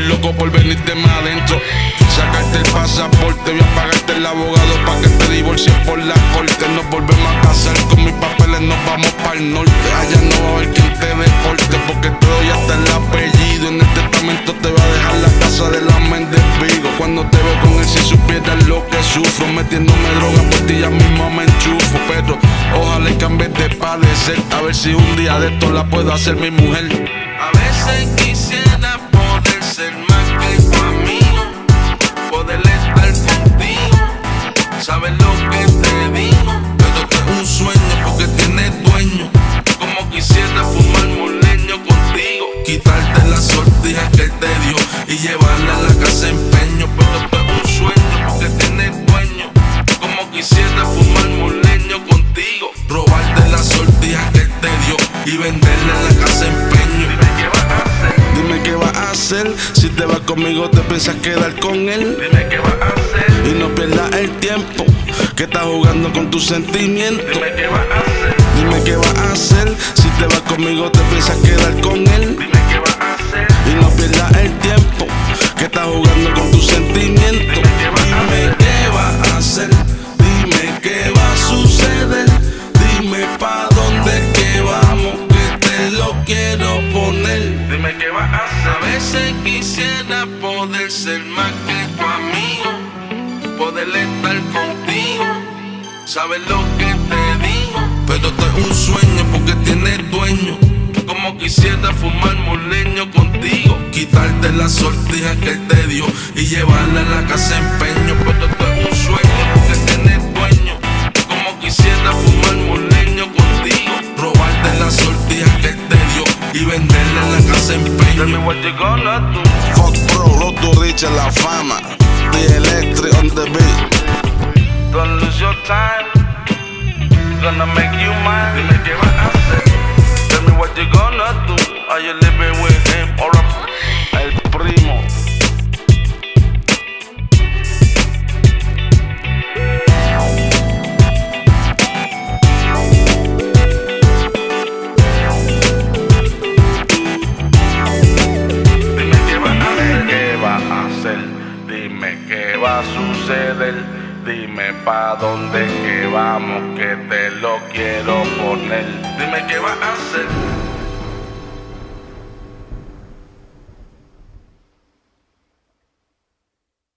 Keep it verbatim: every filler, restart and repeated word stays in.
loco por venirte más adentro. Sacarte el pasaporte, voy a pagarte el abogado pa' que te divorcies por la corte. Nos volvemos a casar con mis papeles, nos vamos pa'l norte. Allá no va a haber quien te deporte, porque todo ya está el apellido. En el testamento te va a dejar la casa de la Méndez Vigo. Cuando te veo con él, si supieras lo que sufro, metiéndome droga por ti ya mismo me enchufo. Pero ojalá y cambies de padecer, a ver si un día de esto la puedo hacer mi mujer. A veces quisiera poder ser más que tu amigo, poder estar contigo, sabes lo que te digo. Pero esto es un sueño porque tienes dueño. Como quisiera fumar moleño contigo, quitarte las sortijas que él te dio y llevarla a la casa en empeño. Pero esto es un sueño porque tienes dueño. Como quisiera fumar moleño contigo, robarte las sortijas que él te dio y venderla en la casa en empeño. Dime qué vas a hacer. Dime qué vas a hacer. Si te vas conmigo te piensas quedar con él. Dime qué vas a hacer. Y no pierdas el tiempo que estás jugando con tus sentimientos. Dime qué vas a hacer. Dime qué vas a hacer. Si te vas conmigo te piensas quedar con él. Dime qué vas a hacer. Y no pierdas el tiempo que estás jugando con tus sentimientos. Dime qué vas a hacer. Dime qué va a hacer. Dime qué va a suceder. Dime pa' dónde que vamos, que te lo quiero poner. Dime qué vas a hacer. A veces quisiera poder ser más que tu amigo, poder estar contigo, sabes lo que te digo. Pero esto es un sueño porque tienes dueño. Como quisiera fumar moleño contigo, quitarte las sortijas que él te dio y llevarla a la casa en empeño. Pero esto es un sueño porque tienes dueño. Como quisiera fumar moleño contigo, robarte las sortijas que él te dio y venderla en la casa en empeño. Tell me what you gonna do. Fuck bro, los duriches, la fama. The Electric on the beat. Don't lose your time, gonna make you mine. Dime qué vas a hacer. Tell me what you gonna do. Are you living with him or a el primo? Dime qué vas a hacer. ¿Qué vas a hacer? Dime qué va a suceder. Dime pa' dónde que vamos, que te lo quiero poner. Dime qué vas a hacer.